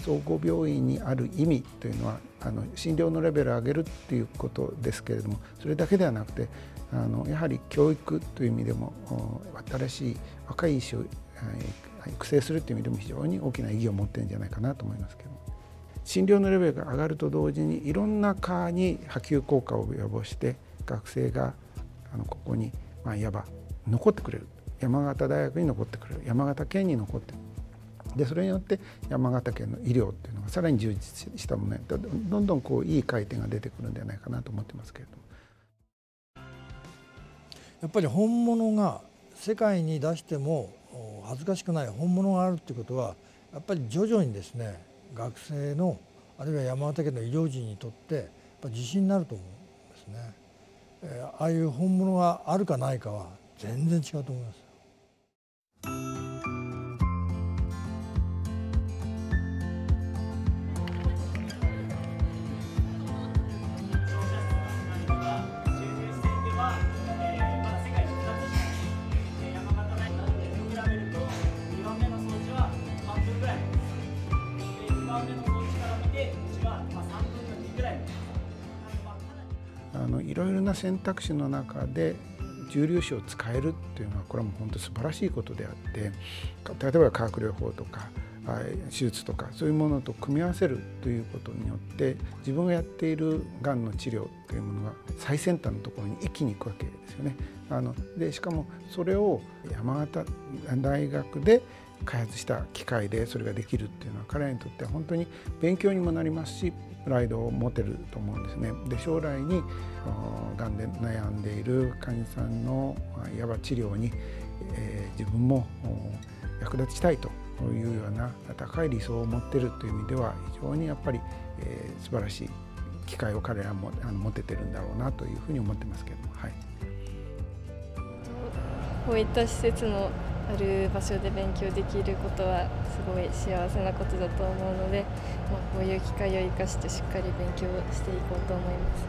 総合病院にある意味というのは診療のレベルを上げるっていうことですけれども、それだけではなくてやはり教育という意味でも新しい若い医師を育成するという意味でも非常に大きな意義を持っているんじゃないかなと思いますけども、診療のレベルが上がると同時にいろんな科に波及効果を及ぼして学生がここにいわば残ってくれる、山形大学に残ってくれる、山形県に残ってくれる、でそれによって山形県の医療っていうのがさらに充実したものにどんどんいい回転が出てくるんじゃないかなと思ってますけれども。 やっぱり本物が世界に出しても恥ずかしくない本物があるということは、やっぱり徐々にですね、学生のあるいは山形県の医療人にとってやっぱ自信になると思うんですね。ああいう本物があるかないかは全然違うと思います。 いろいろな選択肢の中で重粒子を使えるっていうのはこれはもう本当素晴らしいことであって、例えば化学療法とか手術とかそういうものと組み合わせるということによって自分がやっているがんの治療というものが最先端のところに一気に行くわけですよね。でしかもそれを山形大学で開発した機械でそれができるっていうのは彼らにとっては本当に勉強にもなりますし、プライドを持てると思うんですね。で将来にがんで悩んでいる患者さんのいわば治療に、自分も役立ちたいというような高い理想を持っているという意味では非常にやっぱり、素晴らしい機会を彼らも持ててるんだろうなというふうに思ってますけども、はい、 こういった施設のある場所で勉強できることはすごい幸せなことだと思うので、こういう機会を生かしてしっかり勉強していこうと思います。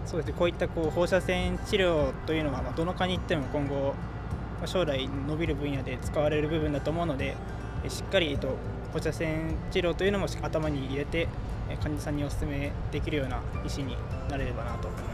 そうですね、こういった放射線治療というのはどの科に行っても今後将来伸びる分野で使われる部分だと思うので、しっかり放射線治療というのも頭に入れて患者さんにお勧めできるような医師になれればなと思います。